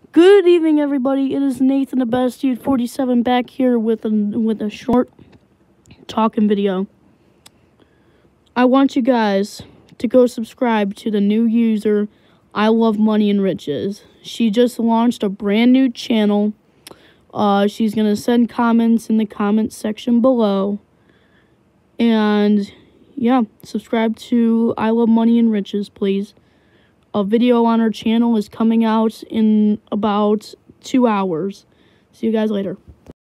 Good evening, everybody. It is Nathan the Best Dude 47 back here with a short talking video. I want you guys to go subscribe to the new user ILoveMoneyandriches. She just launched a brand new channel. She's gonna send comments in the comments section below. And yeah, subscribe to ILoveMoneyandriches, please. A video on her channel is coming out in about 2 hours. See you guys later.